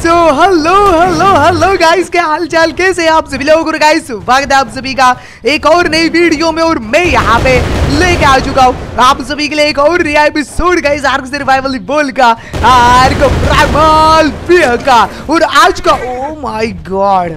So hello guys, क्या हाल चाल, कैसे आप सभी लोग। गाइस स्वागत है आप सभी का एक और नई वीडियो में। और मैं यहाँ पे लेके आ चुका हूँ आप सभी के लिए एक और नया एपिसोड गाइस आर्क सर्वाइवल बोल का, आर्क प्राइमल फियर का। और आज का ओ माय गॉड,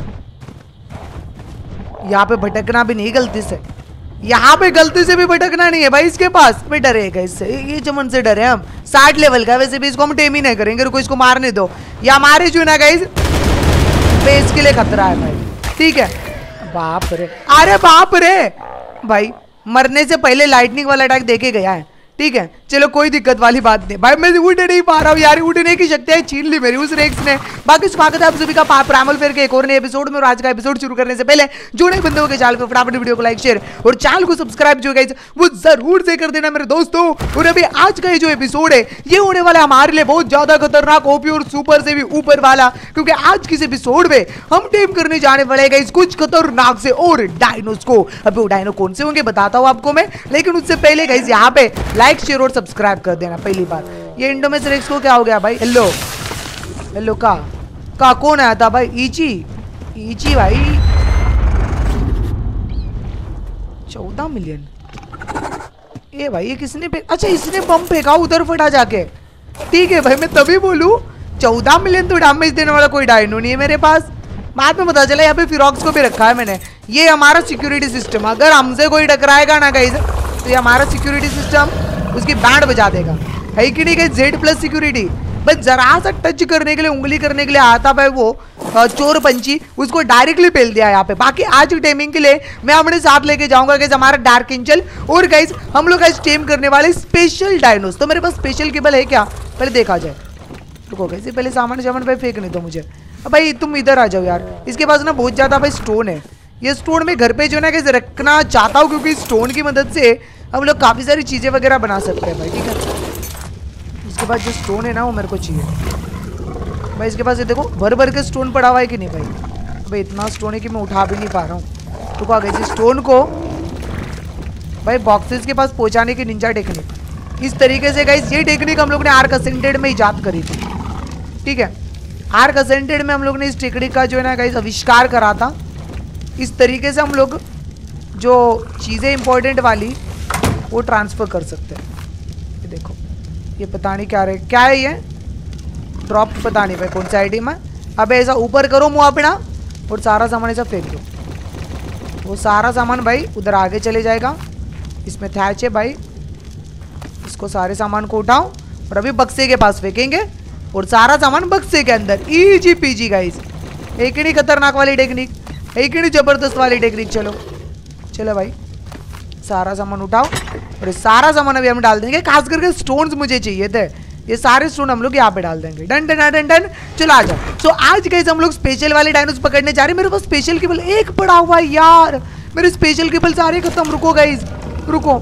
यहाँ पे भटकना भी नहीं गलती से, यहाँ पे गलती से भी भटकना नहीं है भाई। इसके पास भी डरेगा, इससे ये चमन से डरे हम। 60 लेवल का, वैसे भी इसको हम टेम ही नहीं करेंगे। रुको, इसको मारने दो। या हमारे जो ना गाइस बेस के लिए खतरा है भाई, ठीक है। बाप रे, अरे बाप रे भाई, मरने से पहले लाइटनिंग वाला अटैक देके गया है, ठीक है। चलो कोई दिक्कत वाली बात नहीं भाई। मैं उठ नहीं पा रहा हूँ यार, उठने की शक्तियाँ छीन ली मेरी उस रेक्स ने। बाकी स्वागत है आप सभी का प्राइमल फेयर के एक और नए एपिसोड में। और आज का एपिसोड शुरू करने से पहले जो नए बंदों के चैनल पे फटाफट वीडियो को लाइक शेयर और चैनल को सब्सक्राइब जो गाइस वो जरूर से कर देना मेरे दोस्तों। और अभी आज का ये जो एपिसोड है ये होने वाला है हमारे लिए बहुत ज्यादा खतरनाक, ओपी और सुपर से भी ऊपर वाला। क्योंकि आज किस एपिसोड में हम टेम करने जाने वाले गाइस कुछ खतरनाक से और डायनोस को। अभी वो डायनो कौन से होंगे बताता हूँ आपको मैं, लेकिन उससे पहले गाइस यहाँ पे लाइक शेयर और सब्सक्राइब कर देना पहली बार। ये इंडोमेस रेक्स को क्या हो गया भाई। हेलो हेलो, का कौन आया था भाई। ईची भाई 14 मिलियन। ये भाई ये किसने अच्छा इसने बम फेंका उधर फटा जाके, ठीक है भाई। मैं तभी बोलूं 14 मिलियन तो डैमेज देने वाला कोई डायनो नहीं है मेरे पास। बाद में पता चला यहाँ पे फिरॉक्स को भी रखा है मैंने। ये हमारा सिक्योरिटी सिस्टम, अगर हमसे कोई टकराएगा ना गाइस तो ये हमारा सिक्योरिटी सिस्टम उसकी बैंड बजा देगा, है कि नहीं। Z+ सिक्योरिटी बस जरा सा टच करने के लिए, उंगली करने के लिए आता भाई वो चोर पंची, उसको डायरेक्टली पेल दिया यहाँ पे। बाकी आज टेमिंग के लिए मैं अपने साथ लेके जाऊंगा गाइस हमारा डार्क एंजल। और गाइस हम लोग आज टेम करने वाले स्पेशल डायनोस। तो मेरे पास स्पेशल केबल है क्या, पहले देखा जाए। रुको गाइस, पहले सामान पे फेंक नहीं दो मुझे। अब भाई तुम इधर आ जाओ यार। इसके पास ना बहुत ज्यादा भाई स्टोन है। ये स्टोन मैं घर पे जो है ना रखना चाहता हूँ, क्योंकि स्टोन की मदद से हम लोग काफ़ी सारी चीज़ें वगैरह बना सकते हैं भाई, ठीक है। इसके बाद जो स्टोन है ना वो मेरे को चाहिए भाई। इसके पास ये देखो भर भर के स्टोन पड़ा हुआ है कि नहीं भाई। भाई इतना स्टोन है कि मैं उठा भी नहीं पा रहा हूँ। तो आ गई स्टोन को भाई बॉक्सेस के पास पहुँचाने की निंजा टेक्निक। इस तरीके से गाइस ये टेक्निक हम लोग ने आर्क असेंडेड में इजाद करी थी, ठीक है। आर्क असेंडेड में हम लोग ने इस टेक्निक का जो है ना गाइस आविष्कार करा था। इस तरीके से हम लोग जो चीज़ें इंपॉर्टेंट वाली वो ट्रांसफ़र कर सकते हैं। ये देखो, ये पता नहीं क्या है ये ड्रॉप, पता नहीं भाई कौन सा आइटम है। अब ऐसा ऊपर करो मुँह अपना और सारा सामान ऐसा फेंक दो। वो सारा सामान भाई उधर आगे चले जाएगा। इसमें थैच है भाई, इसको सारे सामान को उठाओ और अभी बक्से के पास फेंकेंगे और सारा सामान बक्से के अंदर। ईजी पीजी गाइस, एक ही नहीं खतरनाक वाली टेक्निक, एक ही नहीं जबरदस्त वाली टेक्निक। चलो भाई सारा सामान उठाओ और सारा सामान अभी हम डाल देंगे। खास करके स्टोन्स मुझे चाहिए थे, ये सारे स्टोन हम लोग यहाँ पे डाल देंगे। Done done done done. चलो आ जाओ। सो आज गाइस हम लोग स्पेशल वाले डायनोस पकड़ने जा रहे हैं। मेरे पास स्पेशल केबल एक पड़ा हुआ है यार, मेरे स्पेशल केबल सारे खत्म। रुको गाइस रुको,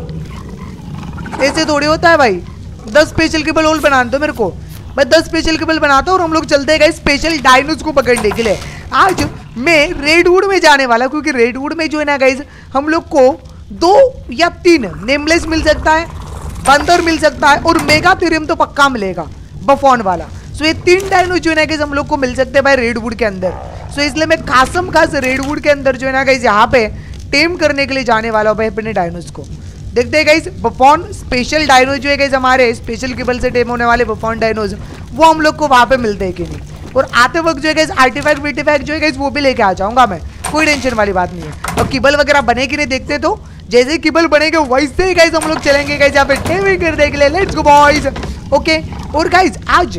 ऐसे थोड़ी होता है भाई। 10 स्पेशल केबल और बना दो मेरे को। मैं 10 स्पेशल केबल बनाता हूँ और हम लोग चलते हैं गाइस स्पेशल डायनोस को पकड़ने के लिए। आज मैं रेडवुड में जाने वाला, क्योंकि रेडवुड में जो है ना गाइस हम लोग को 2 या 3 नेमलेस मिल सकता है, बंदर मिल सकता है और मेगाथेरियम तो पक्का मिलेगा, बफॉन वाला। सो ये 3 डायनो जो है ना गाइस हम लोग को मिल सकते हैं भाई रेडवुड के अंदर। सो इसलिए मैं खास रेडवुड के अंदर जो है ना गाइस यहाँ पे टेम करने के लिए जाने वाला हूँ भाई अपने डायनोस को। देखते हैं गाइस बफॉन स्पेशल डायनो जो है गाइस हमारे स्पेशल केबल से टेम होने वाले बफॉन डायनोज वो हम लोग को वहाँ पे मिलते हैं कि नहीं। और आते वक्त जो है गाइस आर्टिफैक्ट विर्टिफैक्ट जो है गाइस वो भी लेके आ जाऊंगा मैं, कोई टेंशन वाली बात नहीं है। अब केबल वगैरह बने कि नहीं देखते, तो जैसे केबल बनेंगे वैसे ही गाइस हम लोग चलेंगे गाइस यहाँ पे टेमिंग करने के लिए। Let's go boys, okay. और गाइस आज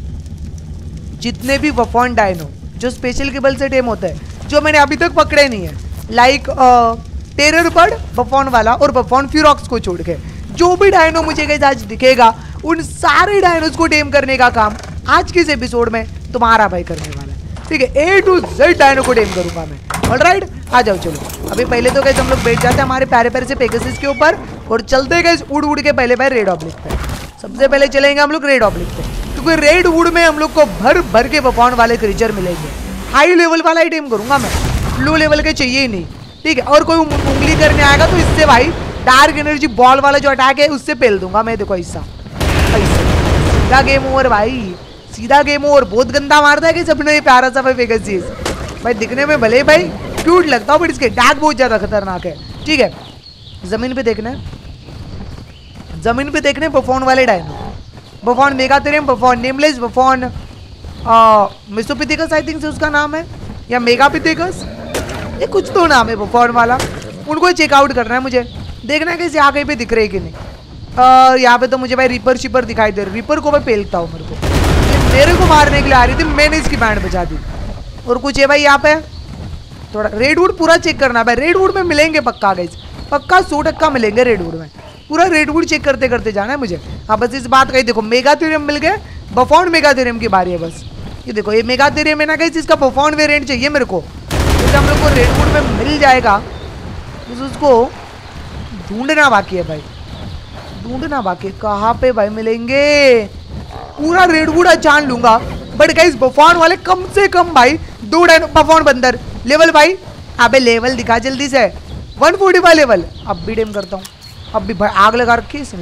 जितने भी बफॉन डायनो जो स्पेशल केबल से टेम होता है जो मैंने अभी तक पकड़े नहीं है, लाइक टेरर बर्ड बफॉन वाला और बफॉन फिरॉक्स को छोड़ के, जो भी डायनो मुझे गाइस आज दिखेगा उन सारे डायनोस को टेम करने का काम आज के इस एपिसोड में तुम्हारा भाई करने वाला है, ठीक है। A to Z डायनो को टेम करूंगा मैं। ऑलराइट आ जाओ चलो। अभी पहले तो गाइस हम लोग बैठ जाते हैं हमारे प्यारे प्यारे से पेगासस के ऊपर और चलते गाइस उड़ के पहले भाई रेड ऑब्लिक पे। सबसे पहले चलेंगे हम लोग रेड ऑब्लिक पे, क्योंकि रेड वुड में हम लोग को भर के बफॉन वाले क्रीचर मिलेंगे। हाई लेवल वाला ही टेम करूंगा मैं, लो लेवल के चाहिए ही नहीं, ठीक है। और कोई उंगली करने आएगा तो इससे भाई डार्क एनर्जी बॉल वाला जो अटैक है उससे पेल दूंगा मैं। देखो ऐसा क्या गेम ओवर भाई, सीधा गेम ओवर। बहुत गंदा मारता है कि सबने ये प्यारा सा भाई पेगासस भाई, दिखने में भले भाई क्यूट लगता हो बट इसके डैग बहुत ज्यादा खतरनाक है। ठीक है, जमीन पे देखना है, जमीन पे देखने बफॉन वाले डायनो, बफॉन मेगाथेरियम, बफॉन नेमलेस, बफॉन मिसोपिथेकस आई थिंक से उसका नाम है, या मेगापिथेकस, ये कुछ तो नाम है बफॉन वाला। उनको चेकआउट करना है मुझे, देखना है कि यहाँ कहीं पे दिख रहे कि नहीं। यहाँ पे तो मुझे भाई रिपर शिपर दिखाई दे रही, रिपर को मैं पेलता हूँ, मेरे को मारने के लिए आ रही थी, मैंने इसकी बैंड बचा दी। और कुछ है भाई यहाँ पे थोड़ा रेडवुड पूरा चेक करना भाई, रेडवुड में मिलेंगे पक्का गाइस, पक्का 100% मिलेंगे रेडवुड में, पूरा रेडवुड चेक करते करते जाना है मुझे। हाँ बस इस बात का ही देखो, मेगाथेरियम मिल गए, बफॉन मेगाथेरियम की बारी है बस। ये देखो ये मेगाथेरियम है ना गाइस, इसका बफॉन वेरिएंट चाहिए मेरे को, जैसे हम लोग को रेडवुड में मिल जाएगा, बस उसको ढूंढना बाकी है भाई, ढूंढना बाकी। कहाँ पे भाई मिलेंगे, पूरा रेडवुड जान लूंगा बट गाइस बफॉन वाले कम से कम भाई 2 डायनो। बफॉन बंदर लेवल भाई, अबे लेवल दिखा जल्दी से, 145 लेवल। अब भी डेम करता हूँ, अब भी भाई आग लगा रखी है इसमें।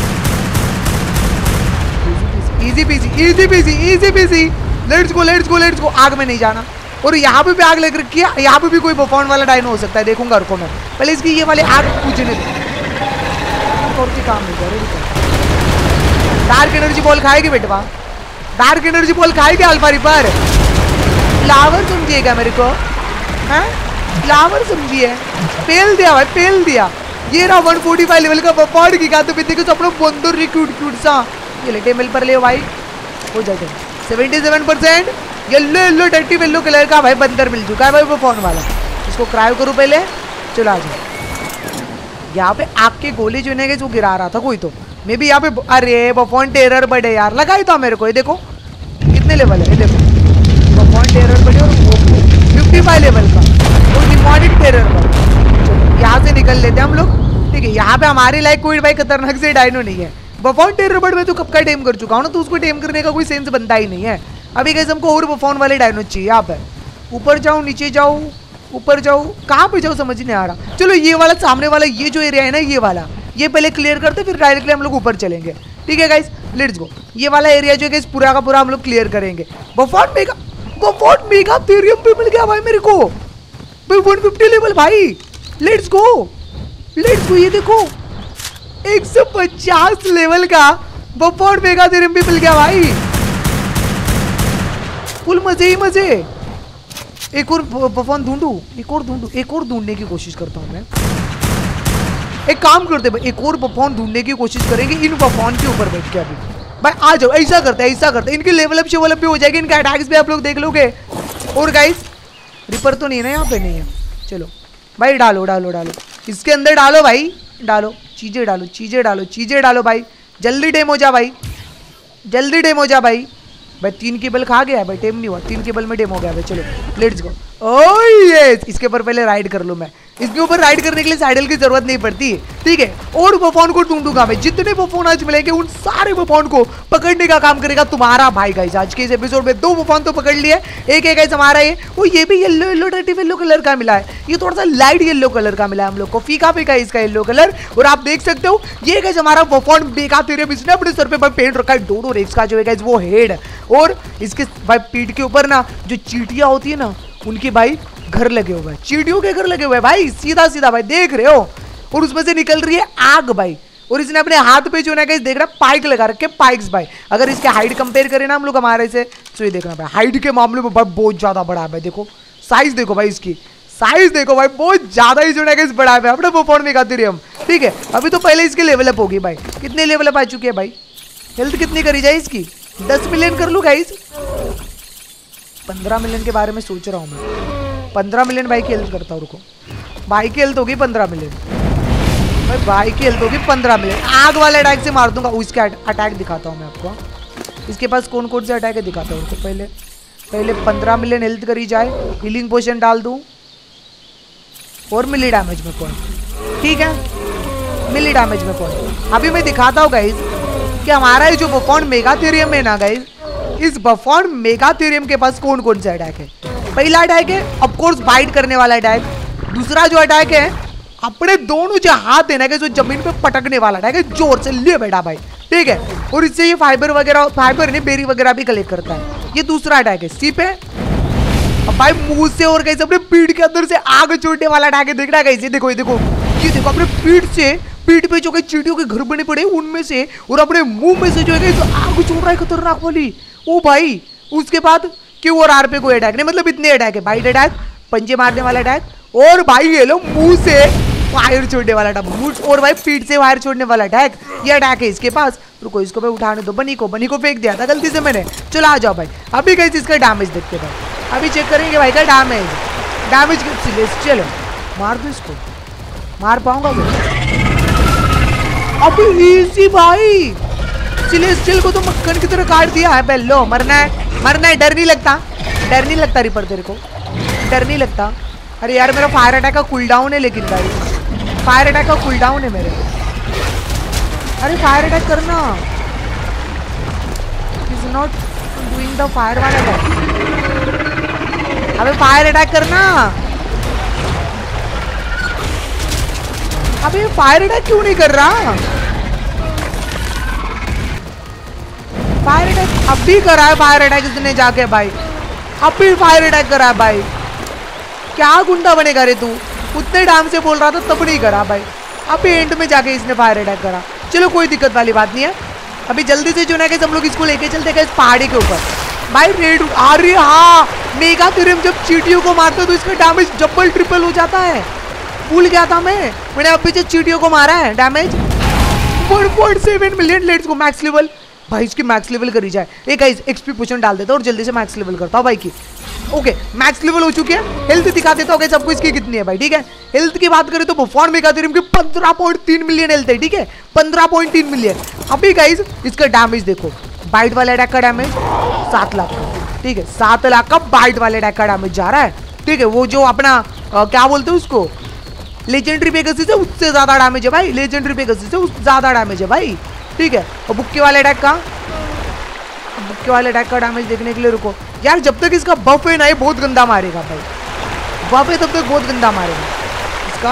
Easy peasy easy peasy easy peasy, let's go let's go let's go. आग में नहीं जाना, और यहाँ पे भी आग लग रखी है, यहाँ पे भी कोई बफॉन वाला डायनो हो सकता है, देखूंगा रुको मैं पहले इसकी ये वाले आग पूछने दो। और की काम नहीं कर, डार्क एनर्जी बॉल खाएगी बेटवा, डार्क एनर्जी बॉल खाएगी अल्फा रिपर। फ्लावर समझिएगा मेरे को, हैं फ्लावर समझिए, पेल दिया भाई पेल दिया। ये रहा 145 लेवल का बफॉन की का, तो देखो तो अपना बंदर क्यूट क्यूट सा। ये ले टेबल पर ले भाई, हो जाए 77%। Yellow yellow dirty yellow colour का भाई बंदर मिल चुका है भाई बफॉन वाला, इसको क्रायो करूँ पहले। चलो आ जाओ, यहाँ पे आग के गोले जो है वो गिरा रहा था कोई, तो मे भी यहाँ पे। अरे बफॉन टेरर बड़े यार, लगाई था मेरे को। ये देखो कितने लेवल है, ये देखो बफॉन टेरर बड़े और 55 लेवल का, और डिमोनिक टेरर बड़े। यहाँ से निकल लेते हैं हम लोग, ठीक है। यहाँ पे हमारे लायक कोई भाई खतरनाक से डायनो नहीं है। बफॉन टेरर बर्ड में तो कब का टेम कर चुका हूँ ना, तो उसको टेम करने का कोई सेंस बनता ही नहीं है। अभी कैसे हमको और बफॉन वाले डायनो चाहिए। यहाँ पे ऊपर जाऊँ नीचे जाऊँ, ऊपर जाऊँ, कहाँ पे जाऊँ समझ नहीं आ रहा। चलो ये वाला सामने वाला ये जो एरिया है ना, ये वाला ये पहले क्लियर करते, फिर डायरेक्टली हम लोग ऊपर चलेंगे, ठीक है गाइस। लेट्स गो, ये वाला एरिया जो है पूरा का पूरा हम लोग क्लियर करेंगे। बफॉन मेगाथेरियम भी मिल गया भाई मेरे को, 150 लेवल भाई। लेट्स गो लेट्स गो, ये देखो 150 लेवल का बफॉन मेगाथेरियम भी मिल गया भाई, फुल मजे ही मजे। एक और बफॉन ढूंढू, एक और ढूंढू, एक और ढूंढने की कोशिश करता हूँ मैं। एक काम करते भाई, एक और बफॉन ढूंढने की कोशिश करेंगे इन बफॉन के ऊपर बैठ के। अभी भाई आ जाओ, ऐसा करते हैं ऐसा करते हैं, इनकी लेवल अप शेवल अप भी हो जाएगी, इनके अटैक्स भी आप लोग देख लोगे। और गाइस रिपर तो नहीं है ना यहाँ पे, नहीं है। चलो भाई डालो डालो डालो, इसके अंदर डालो भाई, डालो चीजें डालो चीजें डालो चीजें डालो भाई, जल्दी डेम हो जा भाई, जल्दी डेम हो जा भाई। भाई 3 केबल खा गया भाई, टेम नहीं हुआ, 3 केबल में डेम हो गया भाई। चलो लेट्स गो। ओह यस, इसके ऊपर पहले राइड कर लूँ मैं, इसके ऊपर राइड करने के लिए सैडल की जरूरत नहीं पड़ती, ठीक है। और बफॉन को ढूंढूंगा मैं, जितने बफॉन आज मिलेंगे उन सारे बफॉन को पकड़ने का काम करेगा तुम्हारा भाई गाइस। आज के इस एपिसोड में 2 बफॉन तो पकड़ लिए, एक एक गाइस हमारा ये भी yellow yellow dirty yellow colour का मिला है, ये थोड़ा सा लाइट येलो कलर का मिला है हम लोग को, फीका फीका इसका येलो कलर। और आप देख सकते हो ये गाइस हमारा बफॉन मेगाथेरियम, इसने अपने सर पे भाई पेंट रखा है डोडो रेक्स का जो है गाइस वो हेड, और इसके भाई पीठ के ऊपर ना जो चींटियां होती है ना उनके भाई घर लगे हुए हैं, चींटियों के घर लगे हुए हैं भाई, सीधा सीधा भाई देख रहे हो। और उसमें से निकल रही है आग भाई, और इसने अपने हाथ पे जो है देख रहा है पाइक लगा रखे, पाइक्स भाई। अगर इसके हाइट कंपेयर करें ना हम लोग हमारे से, तो ये देखना भाई हाइट के मामले में भाई बहुत ज्यादा बड़ा है भाई। देखो साइज देखो भाई, इसकी साइज देखो भाई, बहुत ज्यादा ही जो है बड़ा है अपना बफॉन मेगाथेरियम, ठीक है। अभी तो पहले इसकी लेवल अप होगी भाई, कितने लेवल अप आ चुकी है भाई, हेल्थ कितनी करी जाए इसकी, 10 मिलियन कर लूँ गाइस। 15 मिलियन के बारे में सोच रहा हूँ मैं, 15 मिलियन भाई की हेल्थ करता हूँ, रुको। भाई की हेल्थ होगी 15 मिलियन भाई, भाई की हेल्थ होगी 15 मिलियन। आग वाले अटैक से मार दूंगा, उसके अटैक दिखाता हूँ मैं आपको, इसके पास कौन कौन से अटैक है दिखाता हूँ। तो पहले 15 मिलियन हेल्थ करी जाए, हीलिंग पोशन डाल दूँ, और मिली डैमेज में पॉइंट, ठीक है, मिली डैमेज में पॉइंट। अभी मैं दिखाता हूँ गाइज कि हमारा जो बफॉन मेगाथेरियम है ना गाइज, इस बफॉन मेगाथेरियम के पास कौन कौन से अटैक है। पहला अटैक है ऑफकोर्स बाइट करने वाला अटैक, दूसरा जो अटैक है अपने दोनों जो हाथ देना है जो जमीन पे पटकने वाला अटैक है, जोर से ले बेटा भाई, ठीक है, और इससे ये फाइबर वगैरह, फाइबर नहीं बेरी वगैरह भी कलेक्ट करता है। ये दूसरा अटैक है सी पे। अब भाई मुंह से और कैसे अपने पीठ के अंदर से आग छोड़ने वाला अटैक है, देख रहा है कैसे, देखो ये देखो, ये देखो अपने पीठ पे जो चींटियों के घर बने पड़े उनमें से, और अपने मुंह में से जो है तो आग छोड़ रहा है खतरनाक वाली। ओ भाई उसके बाद क्यू और आर पे कोई अटैक नहीं, मतलब इतने अटैक है, बाइट अटैक, पंजे मारने वाला अटैक, और भाई ये लो मुंह से फायर छोड़ने वाला अटैक, और भाई पीठ से फायर छोड़ने वाला अटैक, ये अटैक है इसके पास। रुको इसको मैं उठाने दो, बनी को फेंक दिया था गलती से मैंने। चलो आ जाओ भाई, अभी कैसे इसका डैमेज देखते भाई, अभी चेक करेंगे भाई का डैमेज। चलो मार दो इसको, मार पाऊंगा वो अभी इजी भाई। सिलेस्टियल को तो मक्खन की तरह काट दिया है। बेल्लो मरना है, डर नहीं लगता रिपर, तेरे को डर नहीं लगता। अरे यार मेरा फायर अटैक का कूलडाउन है, लेकिन भाई फायर अटैक का कूलडाउन है मेरे। अरे फायर अटैक करना, is not doing the fire वाला अटैक। अबे फायर अटैक करना, अबे फायर अटैक क्यों नहीं कर रहा? फायर अटैक अब भी करा है, फायर अटैक इसने जाके भाई, अब भी फायर अटैक करा है भाई। क्या गुंडा बनेगा रे तू, उतने डाम से बोल रहा था तब नहीं करा भाई, अभी एंड में जाके इसने फायर अटैक करा। चलो कोई दिक्कत वाली बात नहीं है, अभी जल्दी से जो है कि हम लोग इसको लेके चलते हैं इस पहाड़ी के ऊपर भाई। रेड अरे हाँ, मेगा थ्योरम जब चींटियों को मारते हो तो इसका डैमेज डबल ट्रिपल हो जाता है। भूल गया था मैंने अब पीछे चींटियों को मारा है, damage 1.7 million. Let's go max level भाई, इसकी मैक्स लेवल करी जाए। एक गाइस एक्सपी पोशन डाल देता हूं और जल्दी से मैक्स लेवल करता हूं भाई की। ओके मैक्स लेवल हो चुकी है, हेल्थ दिखा देता हूं सबको इसकी कितनी है भाई, ठीक है। हेल्थ की बात करें तो बुफॉन मेगा थ्योरम की 15.3 मिलियन हेल्थ है, ठीक है, 15.3 मिलियन। अभी गाइस इसका डैमेज देखो, बाइट वाले अटैक का डैमेज 7 लाख का, ठीक है, 7 लाख का बाइट वाले अटैक का डैमेज जा रहा है, ठीक है। वो जो अपना क्या बोलते हैं उसको, लेजेंडरी पेगासस से उससे ज्यादा डैमेज है भाई, लेजेंडरी पेगासस से ज्यादा डैमेज है भाई, ठीक है। और बुक्के वाले अटैक का डैमेज देखने के लिए रुको यार, जब तक इसका बफ है ना ये बहुत गंदा मारेगा भाई, बफ है तब तक बहुत गंदा मारेगा। इसका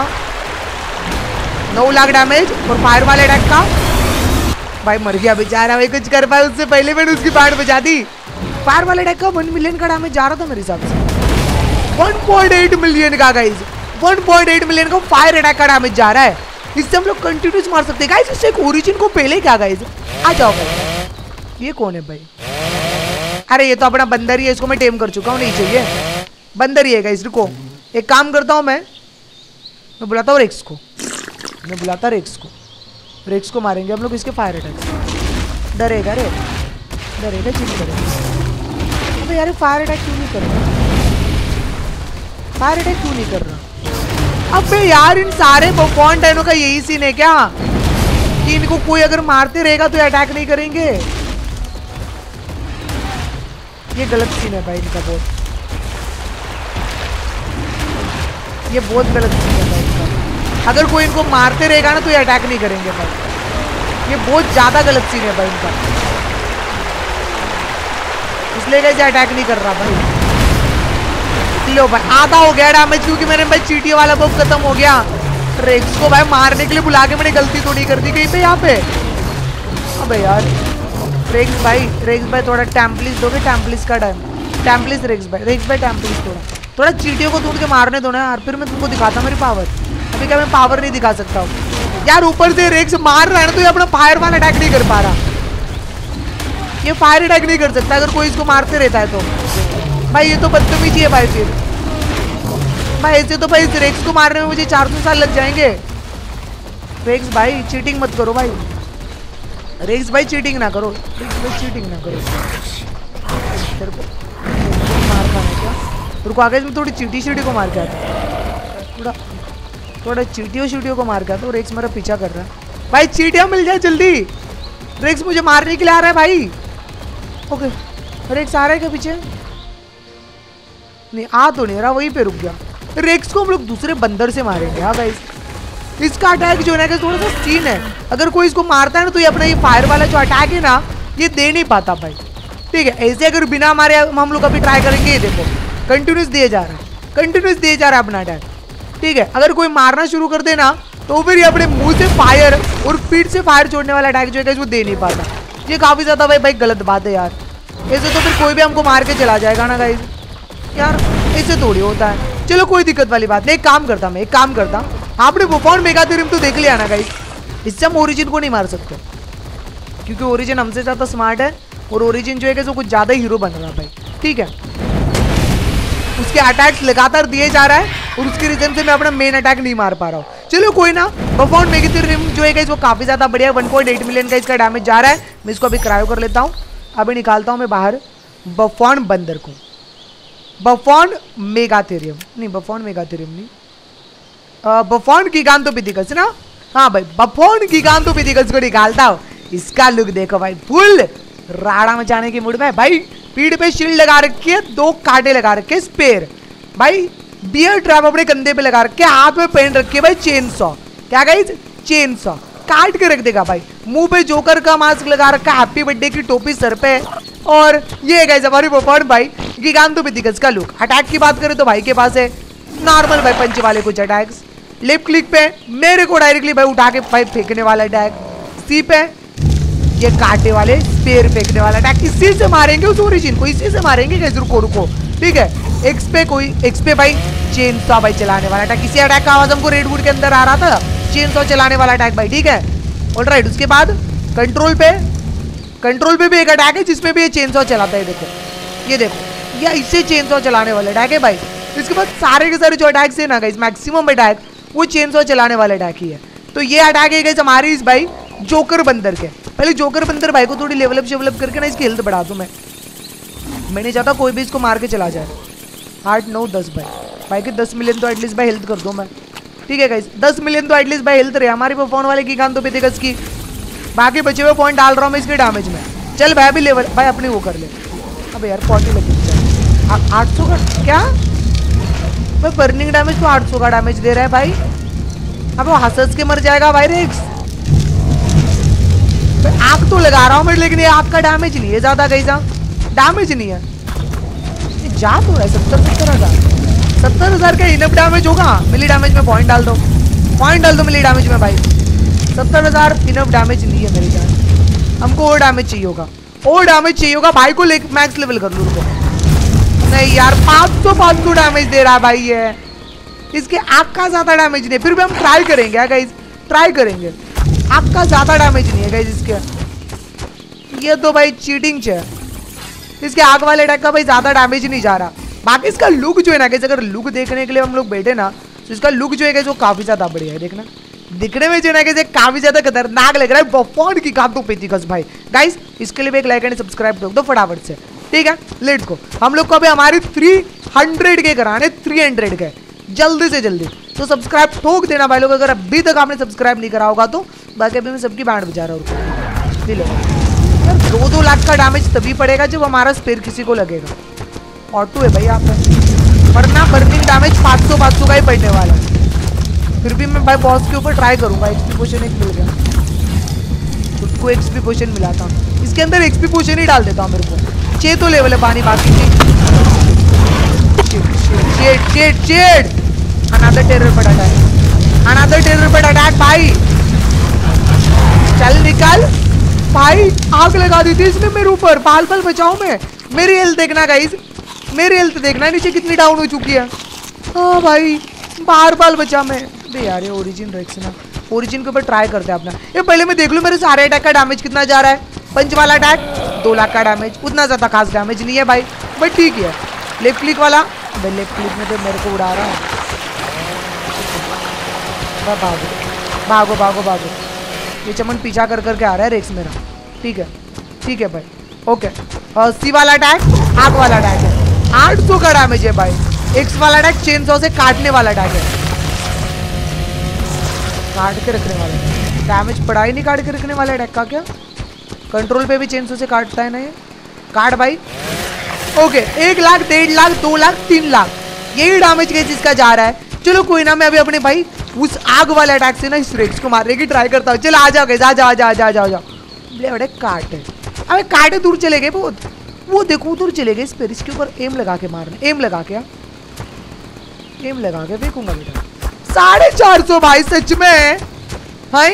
9 लाख डैमेज और फायर वाले अटैक का भाई मर गया बेचारा भाई, कुछ कर पाया उससे पहले मैंने उसकी पार्ट बचा दी। फायर वाले अटैक का 1 मिलियन का डैमेज जा रहा था मेरे हिसाब से, 1.8 मिलियन का गाइस, 1.8 मिलियन का फायर अटैक का डैमेज जा रहा है। इससे हम लोग कंटिन्यूस मार सकते हैं गाइस। इससे एक ओरिजिन को पहले क्या गाइस, आ जाओ भाई। ये कौन है भाई? अरे ये तो अपना बंदर ही है, इसको मैं टेम कर चुका हूँ, नहीं चाहिए, बंदर ही है गाइस। रुको एक काम करता हूँ, मैं बुलाता हूँ रेक्स को, रेक्स को मारेंगे हम लोग इसके फायर अटैक। डरेगा चिल करेगा। अबे यार फायर अटैक क्यों नहीं कर रहा? अबे यार इन सारे बुफॉन डायनो का यही सीन है क्या कि इनको कोई अगर मारते रहेगा तो अटैक नहीं करेंगे? ये गलत सीन है भाई इनका, ये बहुत गलत सीन है भाई इनका। अगर कोई इनको मारते रहेगा ना तो ये अटैक नहीं करेंगे भाई, ये बहुत ज्यादा गलत सीन है भाई इनका, इसलिए कैसे अटैक नहीं कर रहा भाई। लो भाई आधा हो गया डैमेज, क्योंकि मैंने भाई चींटियों वाला बफ खत्म हो गया। रेक्स को भाई मारने के लिए बुला के मैंने गलती थोड़ी कर दी कहीं पे यहाँ पे। अबे यार रेक्स भाई थोड़ा टैम्पलिस दोगे, टैम्पलिस का टाइम, टैम्पलिस रेक्स भाई टैम्पलिस थोड़ा चींटियों को ढूंढ के मारने दो ना यार, फिर मैं तुमको दिखाता मेरी पावर। अभी क्या मैं पावर नहीं दिखा सकता हूँ यार। ऊपर से रेक्स मार रहा है ना तो ये अपना फायर वाला अटैक नहीं कर पा रहा, ये फायर अटैक नहीं कर सकता अगर कोई इसको मारते रहता है तो भाई। ये तो बदतमीजी है भाई, फिर भाई ऐसे तो भाई इस रेक्स को मारने में मुझे 400 साल लग जाएंगे। रेक्स भाई चीटिंग मत करो भाई, रेक्स भाई चीटिंग ना करो, तेरे को मार पाना क्या? रुको आगे मैं थोड़ी चीटी को मार के आता, थोड़ा चीटियों को मार के आता। रेक्स मेरा पीछा कर रहा है भाई, चीटियां मिल जाए जल्दी, रेक्स मुझे मारने के लिए आ रहा है भाई। ओके रेक्स आ रहा है क्या पीछे? नहीं आ तो नहीं रहा, वहीं पे रुक गया। रेक्स को हम लोग दूसरे बंदर से मारेंगे। हाँ गाइस इसका अटैक जो है ना थोड़ा सा सीन है, अगर कोई इसको मारता है ना तो ये अपना ये फायर वाला जो अटैक है ना ये दे नहीं पाता भाई, ठीक है। ऐसे अगर बिना मारे हम लोग अभी ट्राई करेंगे, ये देखो कंटिन्यूस दिए जा रहा है अपना अटैक, ठीक है। अगर कोई मारना शुरू कर देना तो फिर ये अपने मुंह से फायर और पीठ से फायर छोड़ने वाला अटैक जो है वो दे नहीं पाता। ये काफी ज्यादा भाई गलत बात है यार। ऐसे तो फिर कोई भी हमको मार के चला जाएगा ना गाइस यार, ऐसे थोड़ी होता है। चलो कोई दिक्कत वाली बात नहीं, एक काम करता आपने बुफॉन मेगा थ्योरम तो देख लिया ना गाइस, इससे हम ओरिजिन को नहीं मार सकते क्योंकि ओरिजिन हमसे ज्यादा स्मार्ट है और ओरिजिन जो है वो कुछ ज्यादा हीरो बन रहा है भाई, ठीक है। उसके अटैक्स लगातार दिए जा रहा है और उसके रीजन से मैं अपना मेन अटैक नहीं मार पा रहा हूँ। चलो कोई ना, बुफॉन मेगा थ्योरम जो है वो काफी ज्यादा बढ़िया, 1.8 मिलियन का इसका डैमेज जा रहा है। मैं इसको अभी क्रायो कर लेता हूँ। अभी निकालता हूँ मैं बाहर बुफॉन बंदर को, बुफॉन मेगा थ्योरम नहीं, बुफॉन मेगा थ्योरम नहीं, बुफॉन गिगांटोपिथेकस ना, हाँ भाई बुफॉन गिगांटोपिथेकस को निकालता हूँ। इसका लुक देखो भाई, फुल राड़ा मचाने की मूड में भाई। पीठ पे शील्ड लगा रखी है, 2 कांटे लगा रखे हैं स्पेयर भाई, बियर ट्रैप अपने कंधे पे लगा रखे, हाथ में पहन रखी है भाई चेन सॉ। क्या गाइस, चेन सॉ काट के रख देगा भाई। मुंह पे जोकर का मास्क लगा रखा, हैप्पी बर्थडे की टोपी सर पे, और ये गाइस हमारी बुफॉन भाई गिगांटोपिथेकस का लुक। अटैक की बात करें तो भाई के पास है नॉर्मल भाई पंच वाले कुछ अटैक्स, लेफ्ट क्लिक पे मेरे को डायरेक्टली भाई उठा के भाई फेंकने वाला अटैक, सी पे ये कांटे वाले स्पेयर फेंकने वाला अटैक। इसी से मारेंगे उस ओरिजिन को, इसी से मारेंगे गाइस, रुको ठीक है। एक्स पे भाई चेन सॉ भाई चलाने वाला अटैक, इसी अटैक का आवाज हमको रेडवुड के अंदर आ रहा था, चेन सॉ चलाने वाला अटैक भाई, ठीक है। ऑलराइट, उसके बाद कंट्रोल पे भी एक अटैक है जिसमें भी ये चेन सॉ चलाता है, ये देखो या इससे चेन सॉ चलाने वाला अटैक है भाई। इसके बाद सारे के सारे जो अटैक्स है ना गाइस, मैक्सिमम अटैक वो चेन सॉ चलाने वाला अटैक ही है। तो ये अटैक है गाइस हमारी इस भाई जोकर बंदर के। पहले जोकर बंदर भाई को थोड़ी लेवल अप करके ना इसकी हेल्थ बढ़ा दूं मैं नहीं चाहता कोई भी इसको मार के चला जाए। 8 9 10 भाई के 10 मिलियन तो एटलीस्ट भाई हेल्थ कर दूं मैं, ठीक है गाइस। 10 मिलियन तो एटलीस्ट भाई हेल्थ रहे हमारी बुफॉन वाले गिगांटोपिथेकस की। बाकी बचे हुए पॉइंट डाल रहा हूँ मैं इसके डैमेज में। चल भाई अभी लेवल भाई अपनी वो कर ले। अबे यार 40 लगी 800 का क्या भाई, बर्निंग डैमेज तो 800 का डैमेज दे रहा है भाई। अब वो हंस के मर जाएगा भाई रेक्स। आग तो लगा रहा हूँ मैं, लेकिन ये आग का डैमेज नहीं है ज्यादा, कहीं डैमेज नहीं है, जा तो है 70,000 का इनफ डैमेज होगा। मिली डैमेज में पॉइंट डाल दो मिली डैमेज में भाई। 70,000 इनफ डैमेज नहीं है मेरी जान, हमको और डैमेज चाहिए होगा, भाई को मैक्स लेवल कर लूँ। नहीं यार 500 डैमेज दे रहा है भाई ये, इसके आग का ज्यादा डैमेज नहीं। फिर भी हम ट्राई करेंगे गाइस, आग का ज्यादा डैमेज नहीं है गाइस इसके। ये तो भाई चीटिंग है, इसके आग वाले अटैक का भाई ज्यादा डैमेज नहीं जा रहा। बाकी इसका लुक जो है ना गाइस, अगर लुक देखने के लिए हम लोग बैठे ना तो इसका लुक जो है वो काफी ज्यादा बढ़िया है। देखना दिखने में जो है ना काफी ज्यादा खतरनाक लग रहा है बुफॉन गिगांटोपिथेकस भाई। गाइस इसके लिए भी एक लाइक एंड सब्सक्राइब कर दो फटाफट से, ठीक है। लेट्स गो, हम लोग को अभी हमारी 300 के कराने, 300 के जल्दी से जल्दी। तो सब्सक्राइब ठोक देना भाई लोग, अगर अभी तक आपने सब्सक्राइब नहीं करा होगा तो। बाकी अभी मैं सबकी बैंड बजा रहा हूँ। यार 2-2 लाख का डैमेज तभी पड़ेगा जब हमारा स्पेयर किसी को लगेगा। ऑटो है भाई यहाँ पे, वरना बर्निंग डैमेज 500 का ही पड़ने वाला है। फिर भी मैं भाई बॉस के ऊपर ट्राई करूंगा। एक्सपी पोशन एक मिल गया, खुद को एक्सपी पोशन मिला था, इसके अंदर एक्सपी पोशन ही डाल देता हूँ मेरे को। 6 तो लेवल है पानी बाकी नहीं। अनदर टेरर पर अटैक भाई, चल निकल भाई। आग लगा दी थी इसने मेरे ऊपर, पाल बचाओ मैं। मेरी हेल्थ देखना गाइस, मेरी हेल्थ देखना नीचे कितनी डाउन हो चुकी है। हाँ भाई बाल बचा मैं। अबे यार ये ओरिजिन रेक्स ना, ओरिजिन के ऊपर ट्राई करते हैं अपना। ये पहले मैं देख लूं मेरे सारे अटैक का डैमेज कितना जा रहा है। पंच वाला अटैक 2 लाख का डैमेज, उतना ज्यादा खास डैमेज नहीं है भाई, बट ठीक है। लेफ्ट क्लिक वाला, लेफ्ट क्लिक में तो मेरे को उड़ा रहा है। भागो, ये चमन पीछा कर करके आ रहा है रेक्स मेरा, ठीक है भाई। ओके, सी वाला अटैक आग वाला अटैक है, 800 का डैमेज है भाई। एक्स वाला अटैक चेन सॉ से काटने वाला अटैक है, काट के रखने वाला डैमेज पड़ा ही नहीं। काट के रखने वाला अटैक का क्या, कंट्रोल पे भी चेन सॉ से काटता है ना ये, काट भाई। ओके 1 लाख 1.5 लाख 2 लाख 3 लाख यही डैमेज कैसे इसका जा रहा है। चलो कोई ना, मैं अभी अपने भाई उस आग वाले अटैक से ना इस रेक्स को मारने की ट्राई करता हूँ। चलो आ जाओ, आ जाओ। बड़े काटे, अबे काटे दूर चले गए बहुत, वो देखो दूर चले गए। इस पर इसके ऊपर एम लगा के मारना, एम लगा के फेंकूंगा बेटा। 450 भाई सच में भाई,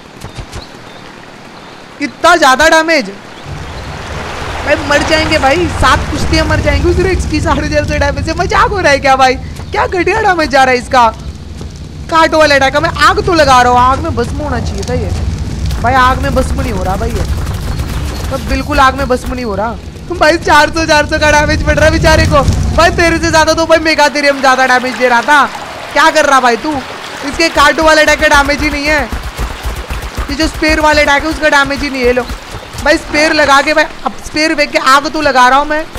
इतना ज्यादा डैमेज भाई, मर जाएंगे भाई, 7 कुश्तियां मर जाएंगे उस रिक्स की 450 डैमेज से। मजाक हो रहा है क्या भाई, क्या घटिया डैमेज जा रहा है इसका। काट वाला अटैक में आग तो लगा रहा हूँ, आग में भस्म होना चाहिए था ये भाई, आग में भस्म नहीं हो रहा भाई, ये तो बिल्कुल आग में भस्म नहीं हो रहा भाई। 400 का डैमेज पड़ रहा है बेचारे को भाई, तेरे से ज्यादा तो भाई मेगाथेरियम ज्यादा डैमेज दे रहा था। क्या कर रहा भाई तू, इसके काटो वाले अटैक का डैमेज ही नहीं है, ये जो स्पेयर वाले अटैक है उसका डैमेज ही नहीं है। लो भाई स्पेयर लगा के भाई, अब स्पेयर फेंक के आग तो लगा रहा हूँ मैं।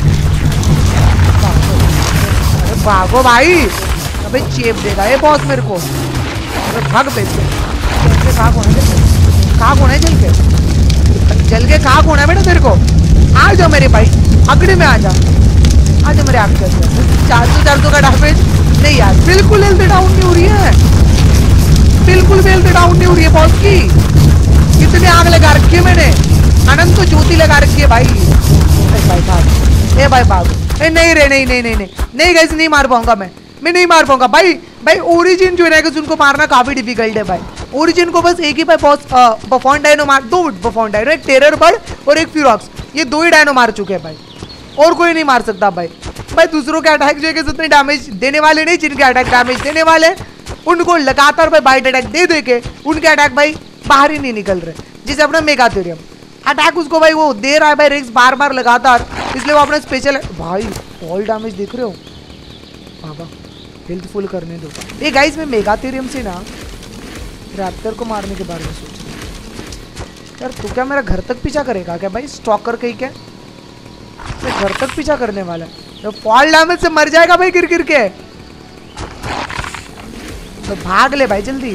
अरे भागो भाई, अबे चेप देगा ये बॉस मेरे को, भाग पे खाक होना है, जल के खाक होना है बेटा तेरे को। आ जाओ मेरे भाई, अगड़े में आ जा मेरे आग के अंदर। 400 का डैमेज नहीं यार, बिल्कुल हेल्थ डाउन नहीं हो रही है, बिल्कुल भी हेल्थ डाउन नहीं हो रही है बॉस की। कितनी आग लगा रखी है मैंने, अनंत तो ज्योति लगा रखी है भाई। भाई भाग, ए भाई भाग, नहीं रे, नहीं गाइस, नहीं मार पाऊंगा मैं नहीं मार पाऊंगा भाई। ओरिजिन जो है उनको मारना काफी डिफिकल्ट है भाई। ओरिजिन को बस एक ही भाई बॉस बफॉन डायनो मार, 2 बफॉन डायनो, एक टेरर बर्ड और एक फ्यूरॉक्स, ये 2 ही डायनो मार चुके हैं भाई, और कोई नहीं मार सकता भाई। दूसरों के अटैक जो है उतने डैमेज देने वाले नहीं, जिनके अटैक डैमेज देने वाले उनको लगातार भाई बाइट अटैक दे के उनके अटैक भाई बाहर ही नहीं निकल रहे। जैसे अपना मेगाथेरियम अटैक उसको भाई वो दे रहा है भाई रिक्स बार लगातार, इसलिए वो अपना स्पेशल भाई ऑल डैमेज देख रहे हो बाबा, हेल्थ फुल करने दो। ये गाइस मैं मेगाथेरियम से ना रैप्टर को मारने के बारे में सोच यार, तू क्या मेरा घर तक पीछा करेगा क्या भाई, स्टॉकर कहीं क्या घर तक पीछा करने वाला है, तो फॉल डैमेज से मर जाएगा भाई गिर के। तो भाग ले भाई जल्दी,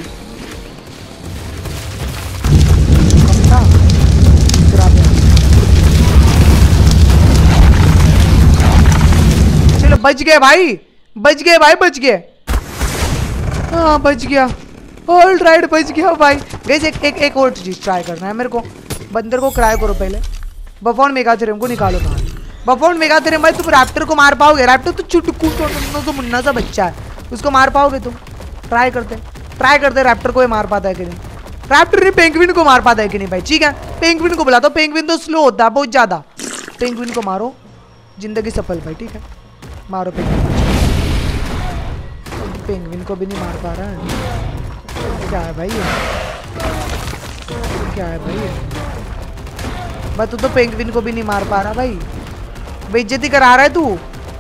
चलो बच गए भाई, बच गए हाँ बच गया, ऑल राइट बच गया भाई। गाइस एक और चीज ट्राई करना है मेरे को, बंदर को क्राई करो पहले, बफॉन मेगाथेरियम को निकालो बाहर। बफॉन मेगाथेरियम भाई तुम रैप्टर को मार पाओगे, रैप्टर तो चुटकू तो मुन्ना सा बच्चा है, उसको मार पाओगे तुम? ट्राई करते रैप्टर को मार पाता है कि नहीं, रैप्टर ने पेंगुइन को मार पाता है कि नहीं भाई। ठीक है पेंगुइन को बुलाता हूं, पेंगुइन तो स्लो होता है बहुत ज्यादा, पेंगुइन को मारो, जिंदगी सफल भाई। ठीक है मारो पेंगुइन को भी नहीं मार पा रहा है, क्या है भाई ये, क्या है भाई ये भाई, तू तो पेंगुइन को भी नहीं मार पा रहा भाई, बेइज्जती करा रहा है तू।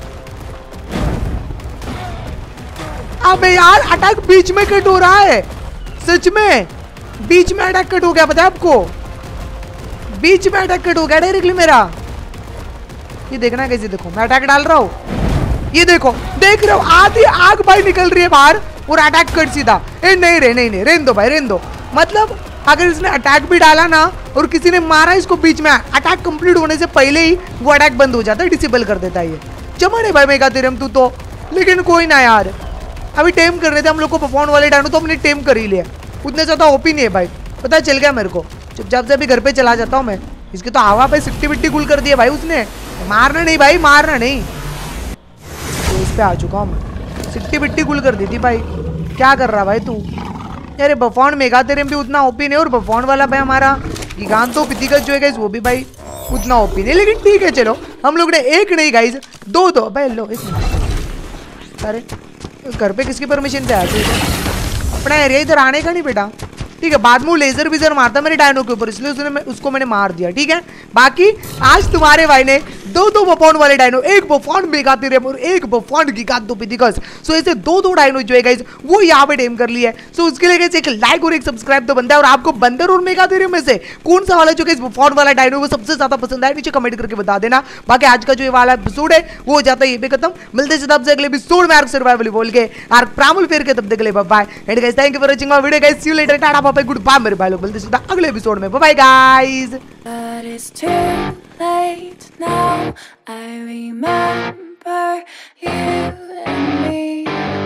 अबे यार अटैक बीच में कट हो रहा है, सच में बीच में अटैक कट हो गया, पता है आपको, बीच में अटैक कट हो गया डायरेक्टली मेरा। ये देखना कैसे, देखो मैं अटैक डाल रहा हूँ, ये देखो देख रहे हो आधी आग भाई निकल रही है बाहर और अटैक कट सीधा। नहीं रहने दो भाई, रहने दो। मतलब अगर इसने अटैक भी डाला ना और किसी ने मारा इसको बीच में, अटैक कंप्लीट होने से पहले ही वो अटैक बंद हो जाता है, डिसेबल कर देता है ये। चमन है भाई मेगाथेरियम तू तो, लेकिन कोई ना यार, अभी टेम कर रहे थे हम लोग को बफॉन वाले डायनो, तो हमने टेम कर ही लिया, उतने ज्यादा ओपी नहीं है भाई, पता चल गया मेरे को। चुपचाप से अभी घर पे चला जाता हूँ मैं। इसकी तो हवा पे सिट्टी बिट्टी गुल कर दिया भाई उसने, मारना नहीं भाई, मारना नहीं। तो इस पे आ चुका हूँ मैं, सिट्टी बिट्टी गुल कर दी थी भाई। क्या कर रहा भाई तू? यार बफॉन मेगाथेरियम भी उतना ओपी नहीं, और बफॉन वाला भाई हमारा गिगांटोपिथिकस जो है गाइस वो भी भाई उतना ओपी नहीं, लेकिन ठीक है चलो हम लोग ने एक नहीं गाइस दो भाई। लो एक मिनट, अरे घर पे किसकी परमिशन पे आया तू? अपना एरिया इधर आने का नहीं बेटा। ठीक है बाद में वो लेजर विजर मारता मेरे डायनो के ऊपर, इसलिए उसको मैंने मार दिया। ठीक है बाकी आज तुम्हारे भाई ने दो बफॉन वाले डायनो, एक बफॉन मेगाथेरियम और एक बफॉन गिगांटोपिथिकस, सो ऐसे दो डायनो जो है गाइस वो यहाँ पे टेम कर लिया है। सो उसके लिए गाइस एक लाइक और एक सब्सक्राइब तो बनता है। और आपको बंदर और मेगाथेरियम में से कौन सा वाला जो गाइस बफॉन वाला डायनो वो सबसे ज्यादा पसंद आया नीचे कमेंट करके बता देना। बाकी आज का जो ये वाला एपिसोड है वो हो जाता है ये भी खत्म। मिलते हैं आपसे अगले एपिसोड में आर्क सर्वाइवल बोल के, आर्क प्राइमल फेयर के, तब तक के लिए bye bye and guys thank you for watching my video guys, see you later, tata bye bye, good bye मेरे भाई लोग, मिलते हैं अगले एपिसोड में, bye bye guys. But it's too late now. I remember you and me,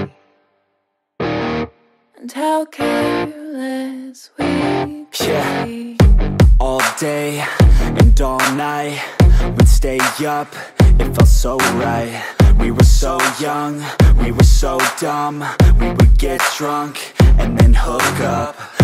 and how careless we could be. All day and all night, we'd stay up, it felt so right. We were so young, we were so dumb. We would get drunk and then hook up